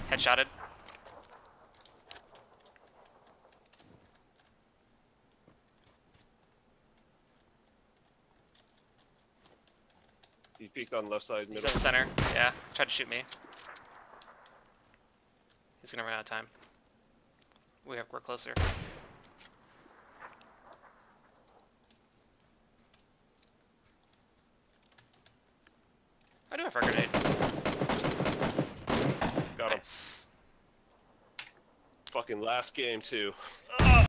Headshotted. He peeked on the left side. He's Middle. in the center. Yeah, tried to shoot me. He's gonna run out of time. We're closer. I do have a grenade. Got him. Nice. Fucking last game too.